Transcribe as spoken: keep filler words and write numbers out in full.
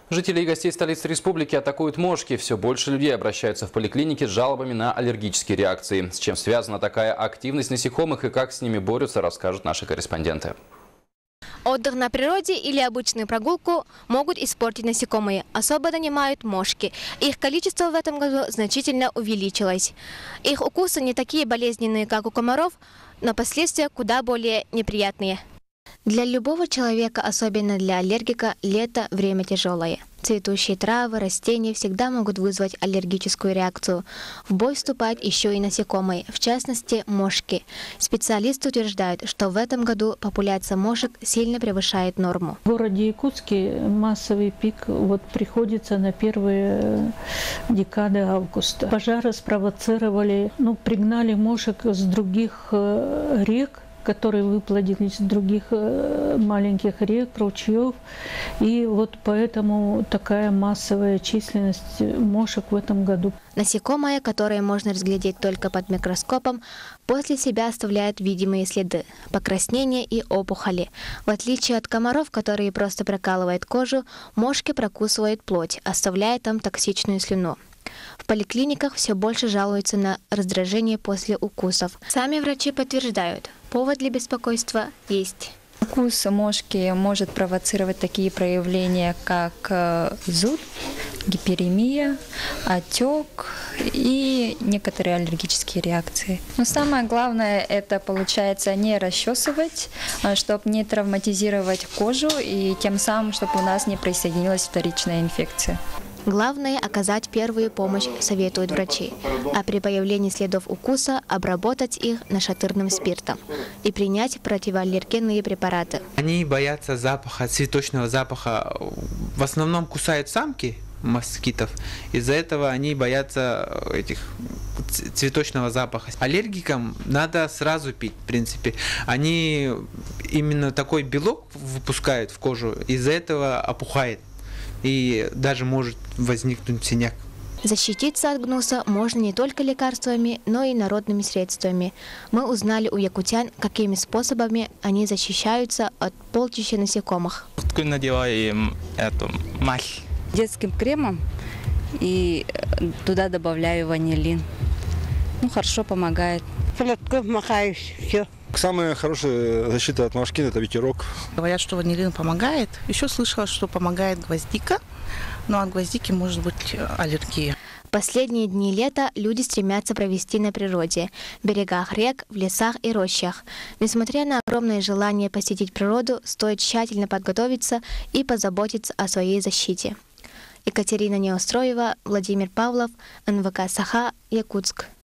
Жители и гостей столицы республики атакуют мошки. Все больше людей обращаются в поликлиники с жалобами на аллергические реакции. С чем связана такая активность насекомых и как с ними борются, расскажут наши корреспонденты. Отдых на природе или обычную прогулку могут испортить насекомые. Особо донимают мошки. Их количество в этом году значительно увеличилось. Их укусы не такие болезненные, как у комаров, но последствия куда более неприятные. Для любого человека, особенно для аллергика, лето – время тяжелое. Цветущие травы, растения всегда могут вызвать аллергическую реакцию. В бой вступают еще и насекомые, в частности мошки. Специалисты утверждают, что в этом году популяция мошек сильно превышает норму. В городе Якутске массовый пик вот приходится на первые декады августа. Пожары спровоцировали, ну, пригнали мошек с других рек, которые выплодились из других маленьких рек, ручьев. И вот поэтому такая массовая численность мошек в этом году. Насекомые, которые можно разглядеть только под микроскопом, после себя оставляют видимые следы – покраснения и опухоли. В отличие от комаров, которые просто прокалывают кожу, мошки прокусывают плоть, оставляя там токсичную слюну. В поликлиниках все больше жалуются на раздражение после укусов. Сами врачи подтверждают, повод для беспокойства есть. Укус мошки может провоцировать такие проявления, как зуд, гиперемия, отек и некоторые аллергические реакции. Но самое главное – это, получается, не расчесывать, чтобы не травматизировать кожу и тем самым, чтобы у нас не присоединилась вторичная инфекция. Главное – оказать первую помощь, советуют врачи. А при появлении следов укуса обработать их нашатырным спиртом и принять противоаллергенные препараты. Они боятся запаха, цветочного запаха. В основном кусают самки москитов. Из-за этого они боятся этих цветочного запаха. Аллергикам надо сразу пить, в принципе. Они именно такой белок выпускают в кожу, из-за этого опухает. И даже может возникнуть синяк. Защититься от гнуса можно не только лекарствами, но и народными средствами. Мы узнали у якутян, какими способами они защищаются от полчища насекомых. Надеваем эту мазь. Детским кремом и туда добавляю ванилин. Ну, хорошо помогает. Самая хорошая защита от мошки – это ветерок. Говорят, что ванилин помогает. Еще слышала, что помогает гвоздика, но от гвоздики может быть аллергия. Последние дни лета люди стремятся провести на природе, в берегах рек, в лесах и рощах. Несмотря на огромное желание посетить природу, стоит тщательно подготовиться и позаботиться о своей защите. Екатерина Неустроева, Владимир Павлов, эн вэ ка «Саха», Якутск.